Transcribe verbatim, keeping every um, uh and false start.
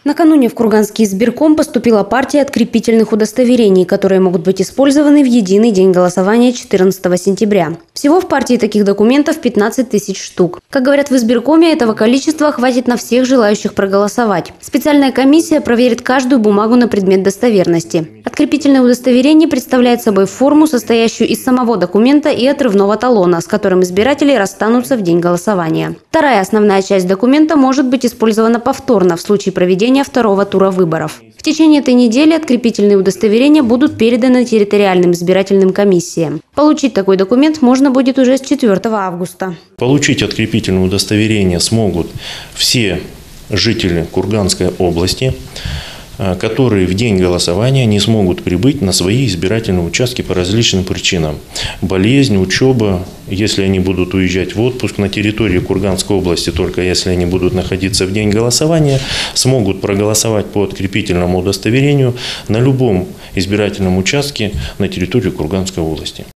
Накануне в Курганский избирком поступила партия открепительных удостоверений, которые могут быть использованы в единый день голосования четырнадцатого сентября. Всего в партии таких документов пятнадцать тысяч штук. Как говорят в избиркоме, этого количества хватит на всех желающих проголосовать. Специальная комиссия проверит каждую бумагу на предмет достоверности. Открепительное удостоверение представляет собой форму, состоящую из самого документа и отрывного талона, с которым избиратели расстанутся в день голосования. Вторая основная часть документа может быть использована повторно в случае проведения второго тура выборов. В течение этой недели открепительные удостоверения будут переданы территориальным избирательным комиссиям. Получить такой документ можно будет уже с четвёртого августа. Получить открепительное удостоверение смогут все жители Курганской области, которые в день голосования не смогут прибыть на свои избирательные участки по различным причинам. Болезнь, учеба, если они будут уезжать в отпуск на территории Курганской области, только если они будут находиться в день голосования, смогут проголосовать по открепительному удостоверению на любом избирательном участке на территории Курганской области.